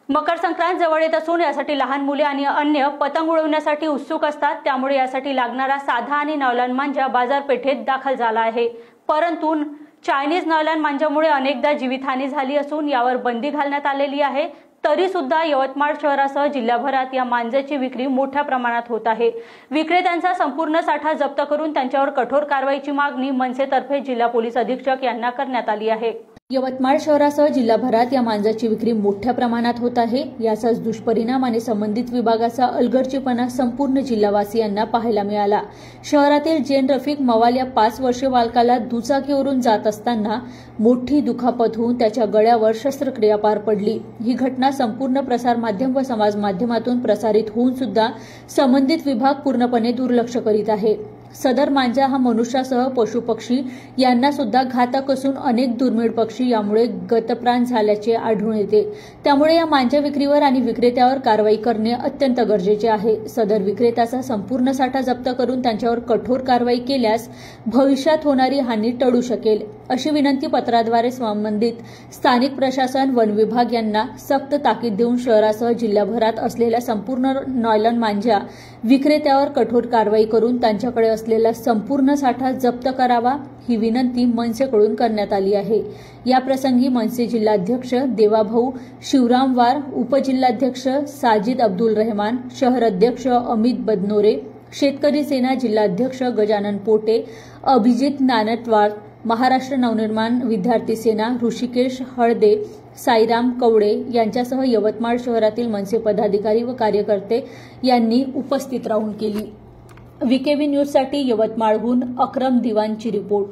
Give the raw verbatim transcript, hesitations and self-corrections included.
मकर संक्रांत जवळ येत असून यासाठी लहान मुले आणि अन्य पतंग उडवण्यासाठी उत्सुक असतात। त्यामुळे यासाठी लागणारा साधा आणि नॉयलॉन मांजा बाजारपेठेत दाखल झाला आहे। परंतु चायनीज नॉयलॉन मांजामुळे अनेकदा जीवितहानी झाली असून यावर बंदी घालण्यात आलेली आहे। तरी सुद्धा यवतमाळ शहरासह जिल्हाभरात या मांजाची विक्री मोठ्या प्रमाणात होत आहे। विक्रेत्यांचा संपूर्ण साठा जप्त करून त्यांच्यावर कठोर कारवाईची मागणी मनसेतर्फे जिल्हा पोलीस अधीक्षक यांना करण्यात आली आहे। यवतमाळ शहरासह जिल्हाभरात या मांजाची विक्री मोठ्या प्रमाणात होत आहे। याचाच दुष्परिणाम आणि संबंधित विभागाचा अलगर्जीपणा संपूर्ण जिल्हावासियांना पाहायला मिळाला। शहरातील जेन रफिक मवाल या पाच वर्षीय बालकाला दुचाकीवरून जात असताना मोठी दुखापत होऊन त्याच्या गळ्यावर शस्त्रक्रिया पार पडली। ही घटना संपूर्ण प्रसार माध्यम व समाज माध्यमातून प्रसारित होऊन सुद्धा संबंधित विभाग पूर्णपणे दुर्लक्ष करीत आहे। सदर मांजा हा मनुष्यासह पशुपक्षी यांना सुद्धा घातक असून अनेक दुर्मिळ पक्षी यामुळे गतप्राण झाल्याचे आढळून येते। त्यामुळे या मांजा विक्रीवर आणि विक्रेत्यावर कारवाई करणे अत्यंत गरजेचे आहे। सदर विक्रेत्याचा संपूर्ण साठा जप्त करून त्यांच्यावर कठोर कारवाई केल्यास भविष्यात होणारी हानी टळू शकेल, अशी विनंती पत्राद्वारे संबंधित स्थानिक प्रशासन वन विभाग यांना सक्त ताकीद देऊन शहरासह जिल्हाभरात असलेल्या संपूर्ण नॉयलॉन मांजा विक्रेत्यावर कठोर कारवाई करून त्यांच्याकडे असलेला संपूर्ण साठा जप्त करावा, ही विनंती मनसेकडून करण्यात आली आहे। या प्रसंगी मनसे जिल्हाध्यक्ष देवाभाऊ शिवरामवार, उपजिल्हाध्यक्ष साजिद अब्दुल रहमान, शहर अध्यक्ष अमित बदनोरे, शेतकरी सेना जिल्हाध्यक्ष गजानन पोटे, अभिजित नानटवार, महाराष्ट्र नवनिर्माण विद्यार्थी सेना ऋषिकेश हळदे, साईराम कवडे यांच्यासह यवतमाळ शहरातील मनसे पदाधिकारी व कार्यकर्ते यांनी उपस्थित राहून केली। व्हीकेव्ही न्यूजसाठी यवतमाळहून अक्रम दिवानची रिपोर्ट।